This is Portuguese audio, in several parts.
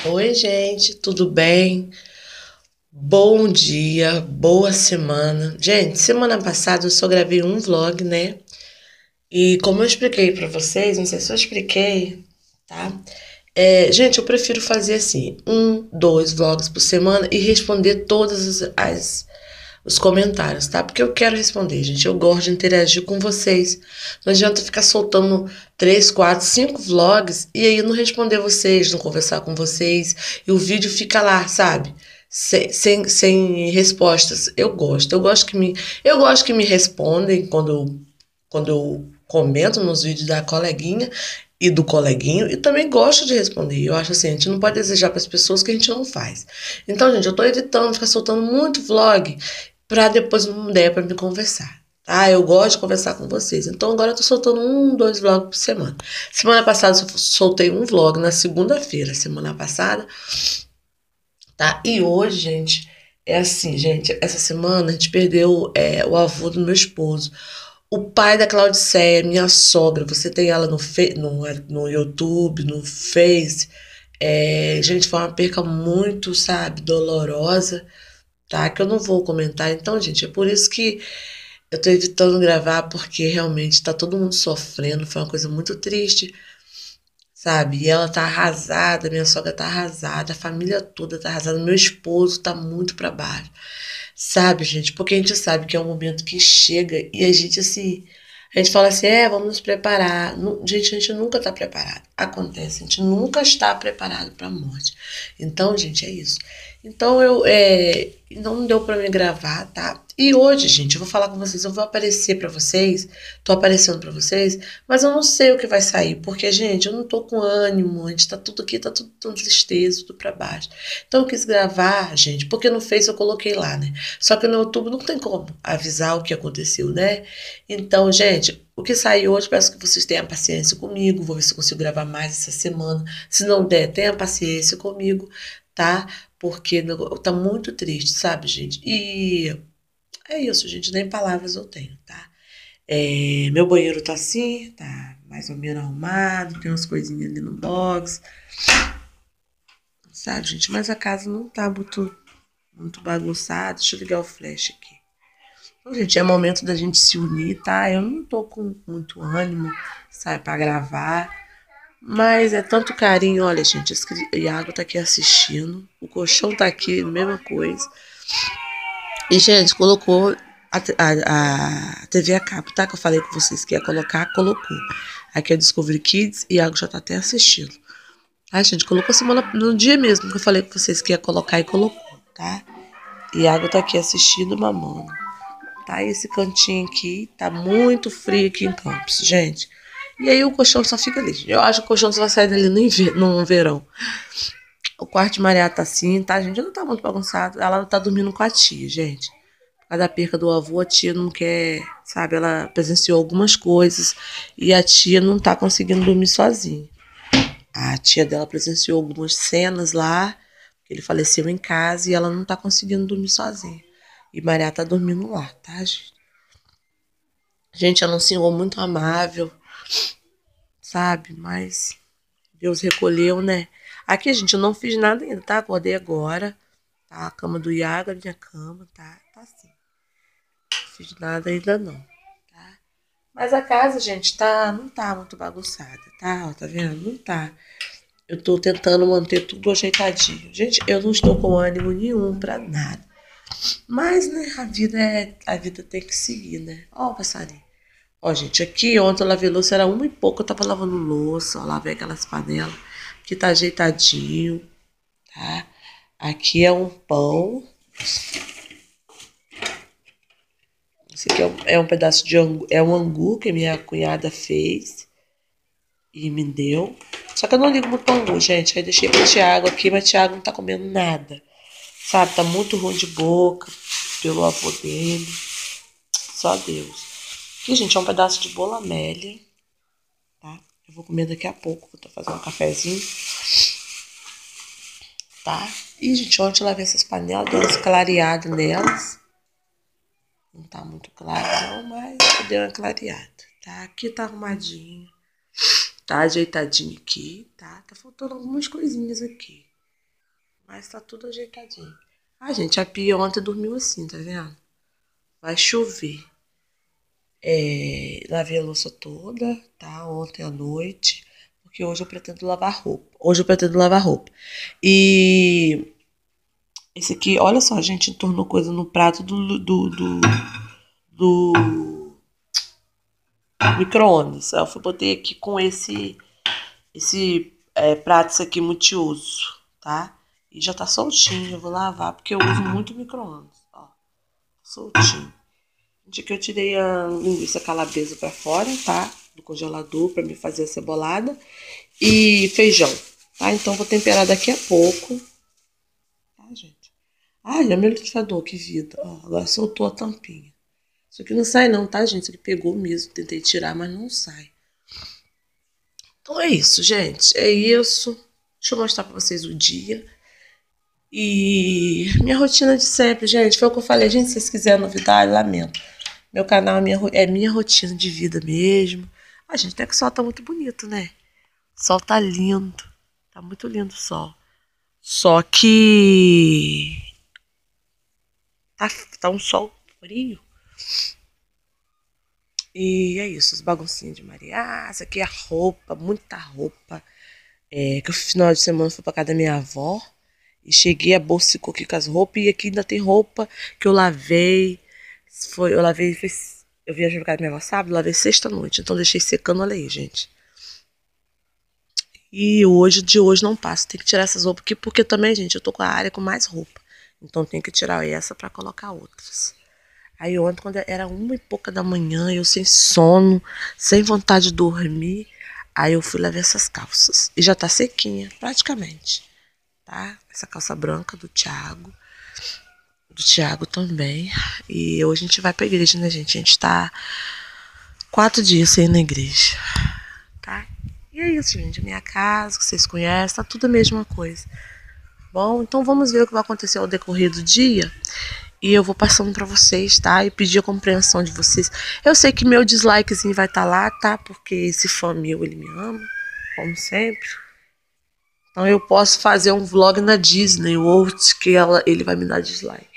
Oi, gente, tudo bem? Bom dia, boa semana. Gente, semana passada eu só gravei um vlog, né? E como eu expliquei pra vocês, não sei se eu expliquei, tá? Gente, eu prefiro fazer assim, um, dois vlogs por semana e responder todas os comentários, tá? Porque eu quero responder, gente. Eu gosto de interagir com vocês. Não adianta ficar soltando três, quatro, cinco vlogs e aí não responder vocês, não conversar com vocês. E o vídeo fica lá, sabe? Sem respostas. Eu gosto que me respondem quando eu comento nos vídeos da coleguinha e do coleguinho e também gosto de responder. Eu acho assim, a gente não pode desejar para as pessoas que a gente não faz. Então, gente, eu tô evitando ficar soltando muito vlog para depois não der para me conversar. Ah, eu gosto de conversar com vocês. Então agora eu tô soltando um, dois vlogs por semana. Semana passada eu soltei um vlog na segunda-feira, semana passada, tá? E hoje, gente, é assim, gente, essa semana a gente perdeu o avô do meu esposo. O pai da Claudiceia, minha sogra, você tem ela no YouTube, no Face. Gente, foi uma perca muito, sabe, dolorosa, tá? Que eu não vou comentar. Então, gente, é por isso que eu tô evitando gravar, porque realmente tá todo mundo sofrendo. Foi uma coisa muito triste, sabe? E ela tá arrasada, minha sogra tá arrasada, a família toda tá arrasada, meu esposo tá muito pra baixo. Sabe, gente? Porque a gente sabe que é um momento que chega e a gente, assim, a gente fala assim, vamos nos preparar. Gente, a gente nunca está preparado. Acontece, a gente nunca está preparado para a morte. Então, gente, é isso. Então, não deu para me gravar, tá? E hoje, gente, eu vou falar com vocês, eu vou aparecer para vocês, tô aparecendo para vocês, mas eu não sei o que vai sair, porque, gente, eu não tô com ânimo, a gente tá tudo aqui, tá tudo tão tristeza, tudo para baixo. Então, eu quis gravar, gente, porque no Face eu coloquei lá, né? Só que no YouTube não tem como avisar o que aconteceu, né? Então, gente, o que saiu hoje, peço que vocês tenham paciência comigo. Vou ver se eu consigo gravar mais essa semana. Se não der, tenha paciência comigo, tá? Porque tá muito triste, sabe, gente? E é isso, gente. Nem palavras eu tenho, tá? Meu banheiro tá assim, tá mais ou menos arrumado, tem umas coisinhas ali no box, sabe, gente? Mas a casa não tá muito bagunçada. Deixa eu ligar o flash aqui. Bom, gente, é momento da gente se unir, tá? Eu não tô com muito ânimo, sabe, pra gravar. Mas é tanto carinho, olha, gente, a Iago tá aqui assistindo. O colchão tá aqui, mesma coisa. E, gente, colocou a TV a cabo, tá? Que eu falei com vocês que ia colocar, colocou. Aqui é Discovery Kids e Iago já tá até assistindo. A gente colocou semana no dia mesmo que eu falei com vocês que ia colocar e colocou, tá? E Iago tá aqui assistindo, mamando. Tá? Esse cantinho aqui tá muito frio aqui em Campos, gente. E aí o colchão só fica ali. Eu acho que o colchão só vai sair dali no verão. O quarto de Maria tá assim, tá, gente? Não tá muito bagunçado. Ela tá dormindo com a tia, gente. Por causa da perca do avô, a tia não quer, sabe? Ela presenciou algumas coisas e a tia não tá conseguindo dormir sozinha. A tia dela presenciou algumas cenas lá, que ele faleceu em casa e ela não tá conseguindo dormir sozinha. E Maria tá dormindo lá, tá, gente? Gente, ela é um senhor muito amável, sabe? Mas Deus recolheu, né? Aqui, gente, eu não fiz nada ainda, tá? Acordei agora, tá? A cama do Iago, a minha cama, tá? Tá assim. Não fiz nada ainda não, tá? Mas a casa, gente, não tá muito bagunçada, tá? Ó, tá vendo? Não tá. Eu tô tentando manter tudo ajeitadinho. Gente, eu não estou com ânimo nenhum pra nada. Mas, né, a vida tem que seguir, né? Ó o passarinho. Ó, gente, aqui ontem eu lavei louça, era uma e pouco, eu tava lavando louça, ó, lavei aquelas panelas, que tá ajeitadinho, tá? Aqui é um pão, esse aqui é um pedaço de angu, é um angu que minha cunhada fez e me deu. Só que eu não ligo muito pro angu, gente, aí deixei pro Thiago aqui, mas o Thiago não tá comendo nada, sabe? Tá muito ruim de boca, pelo avô dele, só Deus. Aqui, gente, é um pedaço de bolo Amélia, tá? Eu vou comer daqui a pouco, eu tô fazendo um cafezinho, tá? E, gente, ontem eu lavei essas panelas, dei umas clareadas nelas. Não tá muito claro, não, mas eu dei uma clareada, tá? Aqui tá arrumadinho, tá ajeitadinho aqui, tá? Tá faltando algumas coisinhas aqui. Mas tá tudo ajeitadinho. Ah, gente, a pia ontem dormiu assim, tá vendo? Vai chover. Lavei a louça toda, tá? Ontem à noite. Porque hoje eu pretendo lavar roupa. E esse aqui, olha só, a gente entornou coisa no prato do micro-ondas. Eu botei aqui com esse prato, isso aqui multiuso, tá? E já tá soltinho, eu vou lavar, porque eu uso muito micro-ondas, ó. Soltinho. Gente, aqui eu tirei a linguiça calabresa pra fora, tá? Do congelador, pra me fazer a cebolada. E feijão, tá? Então vou temperar daqui a pouco. Tá, gente? Ai, é meu liquidificador, que vida. Ó, agora soltou a tampinha. Isso aqui não sai não, tá, gente? Isso aqui pegou mesmo. Tentei tirar, mas não sai. Então é isso, gente. É isso. Deixa eu mostrar pra vocês o dia. E minha rotina de sempre, gente. Foi o que eu falei. Gente, se vocês quiserem novidade, lamento. Meu canal é minha rotina de vida mesmo. Ah, gente, até que o sol tá muito bonito, né? O sol tá lindo. Tá muito lindo o sol. Só que tá um sol frio. E é isso, os baguncinhos de Maria. Essa aqui é roupa, muita roupa. Que no final de semana fui pra casa da minha avó. E cheguei, a bolsa ficou aqui com as roupas. E aqui ainda tem roupa que eu lavei. Eu viajei pra casa da minha avó sábado, lavei sexta-noite. Então deixei secando, olha aí, gente. E de hoje não passa. Tem que tirar essas roupas aqui, porque também, gente, eu tô com a área com mais roupa. Então tem que tirar essa pra colocar outras. Aí ontem, quando era 1h pouca da manhã, eu sem sono, sem vontade de dormir, aí eu fui lavar essas calças. E já tá sequinha, praticamente, tá? Essa calça branca do Thiago também. E hoje a gente vai pra igreja, né, gente? A gente tá 4 dias sem ir na igreja, tá? E é isso, gente. A minha casa, que vocês conhecem, tá tudo a mesma coisa. Bom, então vamos ver o que vai acontecer ao decorrer do dia. E eu vou passando pra vocês, tá? E pedir a compreensão de vocês. Eu sei que meu dislikezinho vai estar lá, tá? Porque esse fã meu, ele me ama, como sempre. Então eu posso fazer um vlog na Disney World que ele vai me dar dislike.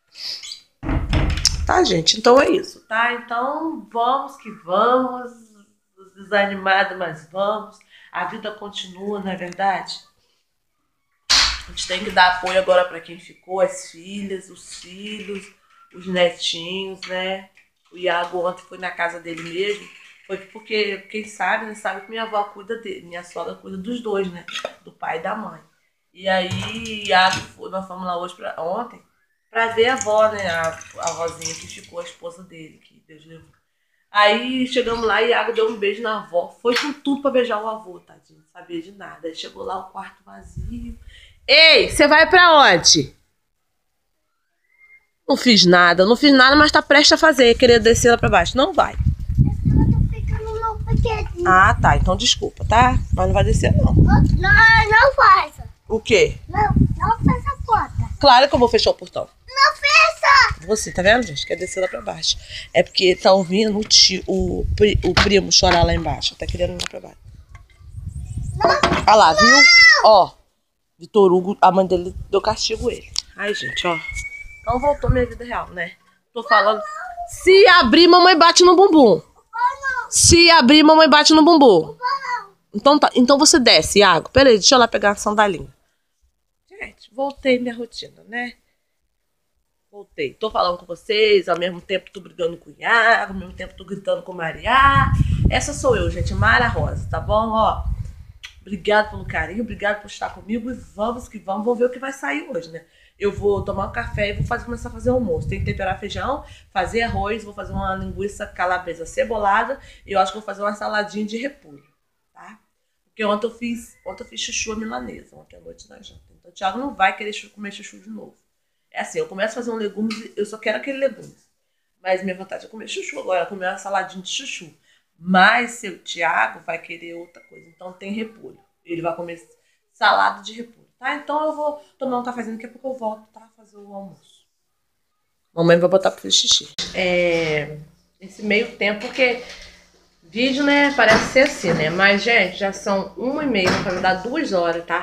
Tá, gente? Então é isso, tá? Então vamos que vamos. Desanimado, mas vamos. A vida continua, não é verdade? A gente tem que dar apoio agora para quem ficou, as filhas, os filhos, os netinhos, né? O Iago ontem foi na casa dele mesmo. Foi porque, quem sabe, né? Sabe que minha avó cuida dele, minha sogra cuida dos dois, né? Do pai e da mãe. E aí, Iago, nós fomos lá ontem pra ver a avó, né? A avózinha que ficou, a esposa dele, que Deus levou. Aí chegamos lá e Iago deu um beijo na avó. Foi com tudo pra beijar o avô, tadinho. Não sabia de nada. Aí chegou lá, o quarto vazio. Ei, você vai pra onde? Não fiz nada, mas tá prestes a fazer. Querer descer lá pra baixo. Não vai. Ah, tá. Então desculpa, tá? Mas não vai descer, não. Não faz. O quê? Não fecha a porta. Claro que eu vou fechar o portão. Não fecha. Você, tá vendo, gente? Quer descer lá pra baixo. É porque tá ouvindo o primo chorar lá embaixo. Tá querendo ir lá pra baixo. Olha lá, viu? Ó. Vitor Hugo, a mãe dele deu castigo ele. Ai, gente, ó. Então voltou minha vida real, né? Tô falando. Se abrir, mamãe bate no bumbum. Se abrir, mamãe bate no bumbum. Então tá. Então você desce, Iago. Peraí, deixa eu lá pegar a sandalinha. Gente, voltei minha rotina, né? Voltei. Tô falando com vocês, ao mesmo tempo tô brigando com o Iago, ao mesmo tempo tô gritando com Maria. Essa sou eu, gente, Mara Rosa, tá bom? Ó. Obrigado pelo carinho, obrigado por estar comigo e vamos que vamos. Vamos ver o que vai sair hoje, né? Eu vou tomar um café e vou começar a fazer almoço. Tem que temperar feijão, fazer arroz, vou fazer uma linguiça calabresa cebolada e eu acho que vou fazer uma saladinha de repolho, tá? Porque ontem eu fiz chuchu à milanesa, ontem à noite na janta. Então o Thiago não vai querer comer chuchu de novo. É assim, eu começo a fazer um legumes e eu só quero aquele legumes. Mas minha vontade é comer chuchu agora, comer uma saladinha de chuchu. Mas seu Thiago vai querer outra coisa. Então tem repolho. Ele vai comer salada de repolho, tá? Então eu vou tomar um cafezinho, daqui a pouco eu volto pra fazer o almoço. Mamãe vai botar pro xixi. Esse meio tempo, porque vídeo, né, parece ser assim, né? Mas, gente, já são 1h30, vai me dar 2 horas, tá?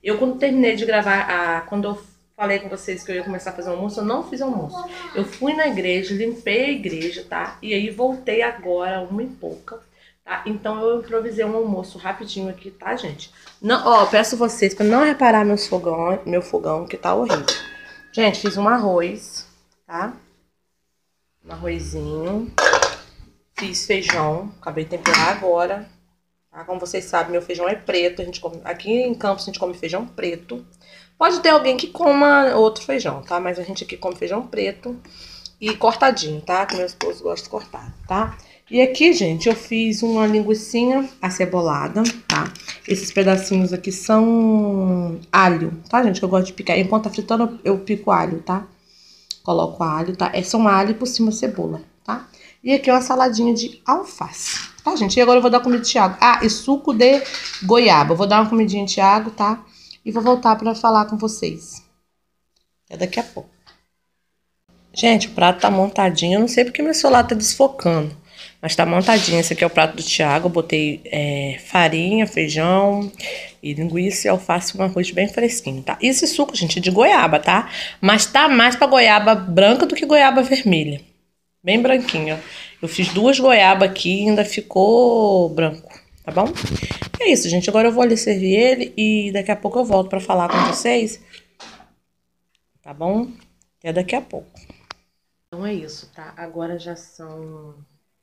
Eu, quando terminei de gravar, quando eu falei com vocês que eu ia começar a fazer almoço, eu não fiz almoço. Eu fui na igreja, limpei a igreja, tá? E aí voltei agora, 1h pouca, tá? Então eu improvisei um almoço rapidinho aqui, tá, gente? Não, ó, peço vocês pra não reparar meu fogão, que tá horrível. Gente, fiz um arroz, tá? Um arrozinho. Fiz feijão, acabei de temperar agora. Tá? Como vocês sabem, meu feijão é preto. A gente come, aqui em Campos a gente come feijão preto. Pode ter alguém que coma outro feijão, tá? Mas a gente aqui come feijão preto e cortadinho, tá? Que meu esposo gosta de cortar, tá? E aqui, gente, eu fiz uma linguicinha acebolada, tá? Esses pedacinhos aqui são alho, tá, gente? Que eu gosto de picar. Enquanto tá fritando, eu pico alho, tá? Coloco alho, tá? São alho e por cima cebola, tá? E aqui é uma saladinha de alface, tá, gente? E agora eu vou dar comida de Thiago. Ah, e suco de goiaba. Eu vou dar uma comidinha de Thiago, tá? E vou voltar pra falar com vocês. Até daqui a pouco. Gente, o prato tá montadinho. Eu não sei porque meu celular tá desfocando. Mas tá montadinho. Esse aqui é o prato do Thiago. Eu botei farinha, feijão e linguiça e alface com arroz bem fresquinho, tá? E esse suco, gente, é de goiaba, tá? Mas tá mais pra goiaba branca do que goiaba vermelha. Bem branquinho, ó. Eu fiz 2 goiabas aqui e ainda ficou branco, tá bom? É isso, gente. Agora eu vou ali servir ele e daqui a pouco eu volto pra falar com vocês. Tá bom? Até daqui a pouco. Então é isso, tá? Agora já são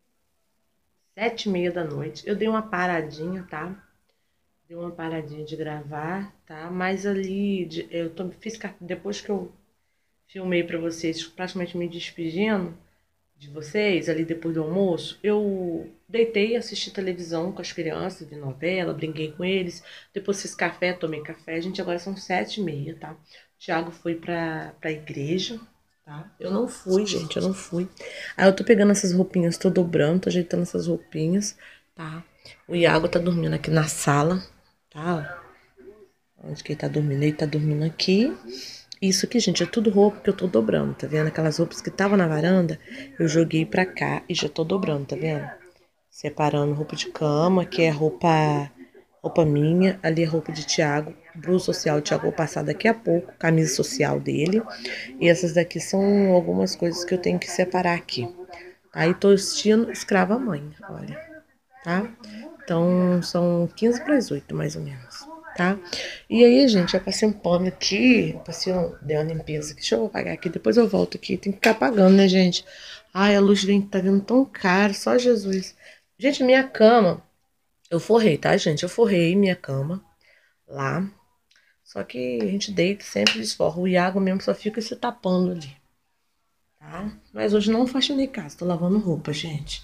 7h30 da noite. Eu dei uma paradinha, tá? Dei uma paradinha de gravar, tá? Mas ali, depois que eu filmei pra vocês, praticamente me despedindo de vocês, ali depois do almoço, eu deitei, assisti televisão com as crianças, vi novela, brinquei com eles, depois fiz café, tomei café. Gente, agora são 7h30, tá? O Thiago foi pra igreja, tá? Eu não fui, gente, eu não fui. Aí eu tô pegando essas roupinhas, tô dobrando, tô ajeitando essas roupinhas, tá? O Iago tá dormindo aqui na sala, tá? Onde que ele tá dormindo? Ele tá dormindo aqui. Isso aqui, gente, é tudo roupa que eu tô dobrando, tá vendo? Aquelas roupas que estavam na varanda, eu joguei pra cá e já tô dobrando, tá vendo? Separando roupa de cama, que é roupa minha, ali é roupa de Thiago, blusa social de Thiago, vou passar daqui a pouco, camisa social dele. E essas daqui são algumas coisas que eu tenho que separar aqui. Aí tô assistindo Escrava Mãe, olha, tá? Então são 7:45, mais ou menos. Tá? E aí, gente, eu passei um pano aqui, dei uma limpeza aqui. Deixa eu apagar aqui, depois eu volto aqui. Tem que ficar apagando, né, gente? Ai, a luz tá vindo tão caro, só Jesus. Gente, minha cama, eu forrei, tá, gente? Eu forrei minha cama lá. Só que a gente deita, sempre desforra. O Iago mesmo só fica se tapando ali, tá? Mas hoje não faxinei casa, tô lavando roupa, gente.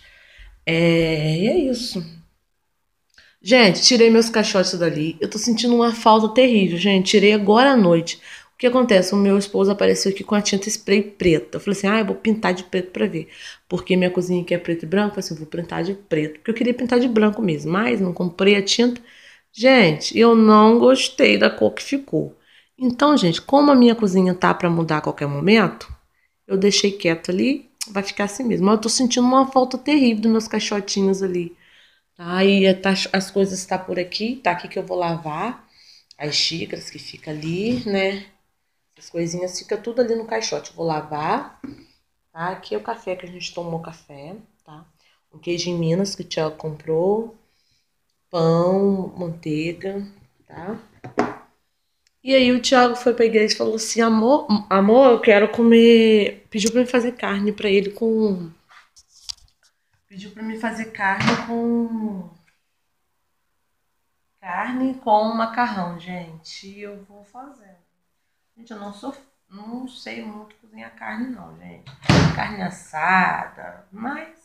E é isso. Gente, tirei meus caixotes dali. Eu tô sentindo uma falta terrível, gente. Tirei agora à noite. O que acontece? O meu esposo apareceu aqui com a tinta spray preta. Eu falei assim, eu vou pintar de preto pra ver. Porque minha cozinha aqui é preto e branco. Eu falei assim, vou pintar de preto. Porque eu queria pintar de branco mesmo. Mas não comprei a tinta. Gente, eu não gostei da cor que ficou. Então, gente, como a minha cozinha tá pra mudar a qualquer momento, eu deixei quieto ali. Vai ficar assim mesmo. Mas eu tô sentindo uma falta terrível dos meus caixotinhos ali. Aí as coisas tá por aqui, tá aqui que eu vou lavar. As xícaras que fica ali, né? As coisinhas fica tudo ali no caixote. Eu vou lavar. Tá? Aqui é o café que a gente tomou café, tá? Um queijo em Minas que o Thiago comprou. Pão, manteiga, tá? E aí o Thiago foi pra igreja e falou assim, amor, eu quero comer. Pediu pra me fazer carne pra ele com. Pediu pra me fazer carne com macarrão, gente. E eu vou fazer. Gente, eu não sei muito cozinhar carne não, gente. Carne assada, mas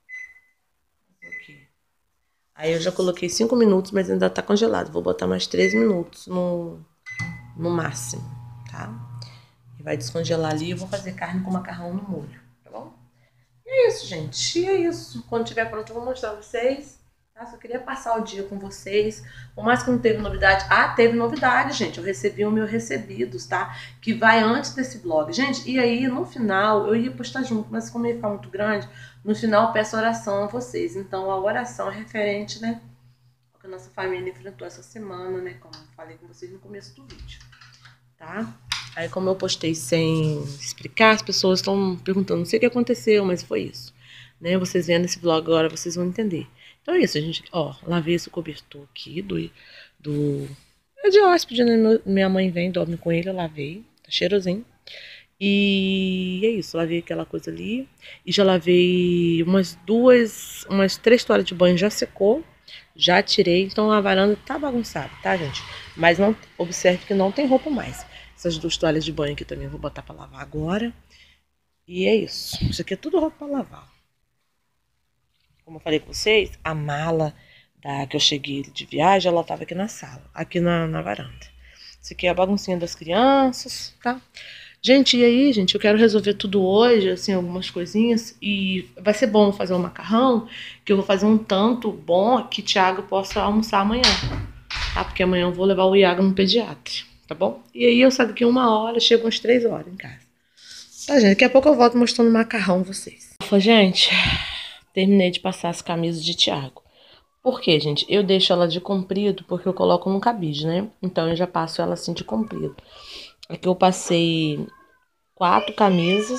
aqui. Aí eu já coloquei 5 minutos, mas ainda tá congelado. Vou botar mais 3 minutos no máximo, tá? E vai descongelar ali e eu vou fazer carne com macarrão no molho, tá bom? E é isso, gente. E é isso. Quando tiver pronto eu vou mostrar pra vocês. Tá? Só queria passar o dia com vocês. Por mais que não teve novidade. Teve novidade, gente. Eu recebi o meu recebidos, tá? Que vai antes desse vlog. Gente, e aí no final eu ia postar junto, mas como ia ficar muito grande, no final eu peço oração a vocês. Então a oração é referente, né? que a nossa família enfrentou essa semana, né? Como eu falei com vocês no começo do vídeo, tá? Aí como eu postei sem explicar, as pessoas estão perguntando, não sei o que aconteceu, mas foi isso. Né? Vocês vendo esse vlog agora, vocês vão entender. Então é isso, gente. Ó, lavei esse cobertor aqui é de hóspede, né? Minha mãe vem, dorme com ele, eu lavei. Tá cheirosinho. E é isso, lavei aquela coisa ali. E já lavei umas 3 toalhas de banho, já secou. Já tirei, então a varanda tá bagunçada, tá, gente? Mas não, observe que não tem roupa mais. Essas 2 toalhas de banho aqui também eu vou botar pra lavar agora. E é isso. Isso aqui é tudo roupa pra lavar. Como eu falei com vocês, a mala que eu cheguei de viagem, ela tava aqui na sala, aqui na varanda. Isso aqui é a baguncinha das crianças, tá? Gente, e aí, gente, eu quero resolver tudo hoje, assim, algumas coisinhas. E vai ser bom fazer um macarrão, que eu vou fazer um tanto bom que o Thiago possa almoçar amanhã, tá? Porque amanhã eu vou levar o Iago no pediatra, tá bom? E aí eu saio daqui 1 hora, chego umas 3 horas em casa. Tá, gente, daqui a pouco eu volto mostrando o macarrão pra vocês. Gente, terminei de passar as camisas de Thiago. Por quê, gente? Eu deixo ela de comprido porque eu coloco no cabide, né? Então eu já passo ela assim de comprido. Aqui eu passei 4 camisas,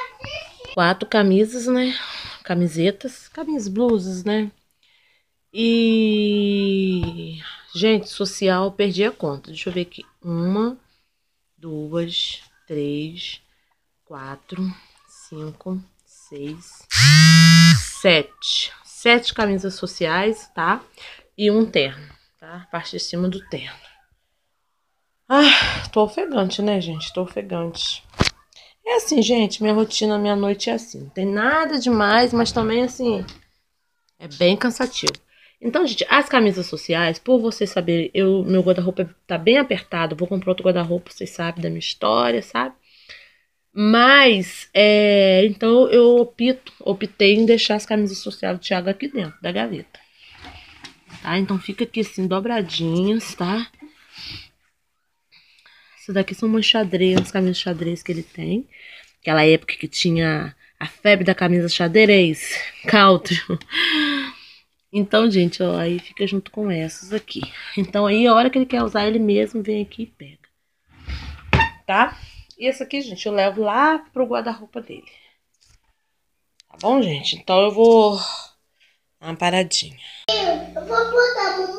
né? Camisetas, blusas, né? E, gente, social, perdi a conta. Deixa eu ver aqui. 1, 2, 3, 4, 5, 6, 7. 7 camisas sociais, tá? E um terno, tá? A parte de cima do terno. Ah, tô ofegante, né, gente? Tô ofegante. É assim, gente, minha rotina, minha noite é assim. Não tem nada demais, mas também, assim, é bem cansativo. Então, gente, as camisas sociais, por vocês saberem, meu guarda-roupa tá bem apertado. Vou comprar outro guarda-roupa, vocês sabem da minha história, sabe? Mas, então eu optei em deixar as camisas sociais do Thiago aqui dentro da gaveta. Tá? Então fica aqui assim, dobradinhas, tá? Essas daqui são umas xadrez, as camisas xadrez que ele tem. Aquela época que tinha a febre da camisa xadrez, Caltrio. Então, gente, ó, aí fica junto com essas aqui. Então aí, a hora que ele quer usar, ele mesmo vem aqui e pega. Tá? E esse aqui, gente, eu levo lá pro guarda-roupa dele. Tá bom, gente? Então eu vou dar uma paradinha. Eu vou botar